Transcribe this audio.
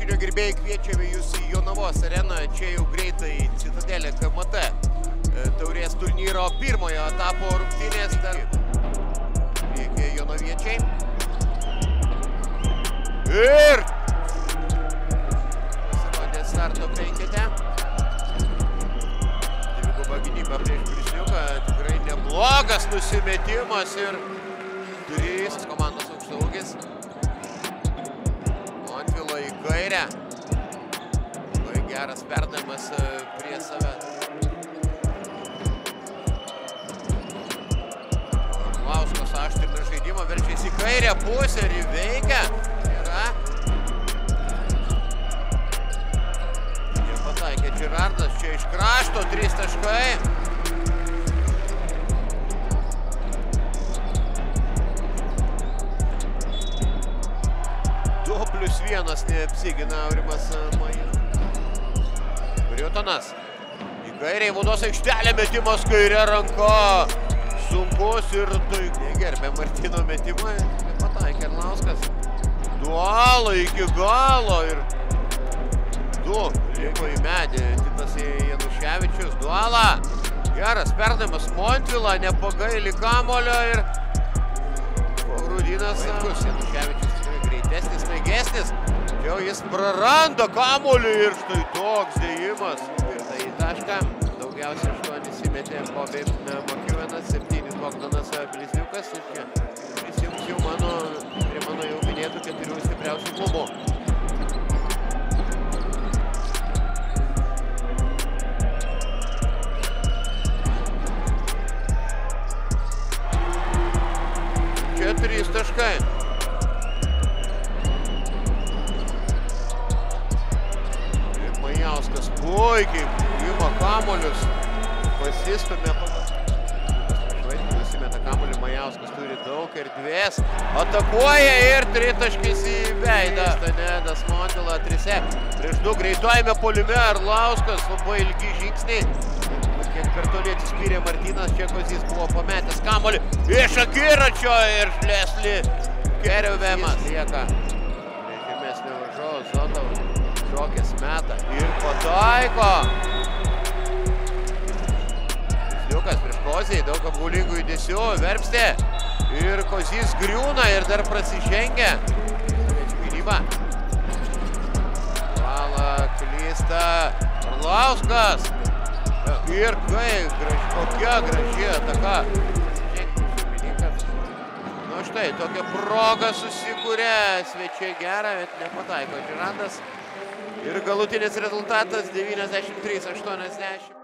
Krepšinio gerbėjai, kviečiame jūs į Jonavos areną, čia jau greitai Citadelė KMT taurės turnyro pirmojo etapo rungtynės. Priekyje jonaviečiai. Ir pasirodė starto penkete. Dviguba gynyba prieš Prisniuką, tikrai neblogas nusimetimas ir durys komandos aukštaūgis. Montvilo į kairę. Labai geras perdavimas prie save. Lauskas aštrina žaidimą, verčiasi į kairę pusę ir įveikia. Yra. Nepataikė Girardas, čia iš krašto, 3 taškai. Plius 1 neapsigina Aurimas Maja. Briutonas. Į kairę į baudos aikštelę metimas kairė ranka. Sunkus ir tai negerbė Martino metimą. Nepataikė Arlauskas. Dualo iki galo ir 2 liko į medį. Titas Januševičius. Duala. Geras perdavimas Montvila. Nepagaili kamulio ir Rūdynas. Januševičius greitesnis, staigesnis. Jau jis praranda kamuolį ir štai toks dėjimas. Ir tai į tašką. Daugiausiai 8 įmetė Bobby McEwenas, 7 Bogdanas Blizniukas. Ir čia prisijungs jau prie mano jau minėtų 4 stipriausių klubų. Čia 3 taškai. Majauskas puikiai ima kamuolius, pasistumė. Nusimeta kamuolį, Majauskas turi daug erdvės, atakuoja ir 3 taškais į veidą. Stanedas Montvila 3 prieš 2 greitojame puolime. Arlauskas labai ilgi žingsniai. Kiek per toli atsispyrė Martynas, čia Kozys buvo pametęs kamuolį iš akiračio ir Šlesli Kervemas lieka. Žemesnio varžovo Zotov. Šokės meta ir pataiko. Prisniukas prieš Kozį, daug apgaulingų judesių, verpstė. Ir Kozys griūna ir dar prasižengia. Saviečių gynyba. Vala klysta Arlauskas. Ir kokia graži ataka. Nu štai, tokia proga susikūrė. Svečiai gerą, bet nepataiko Girandas. Ir galutinis rezultatas 93-80.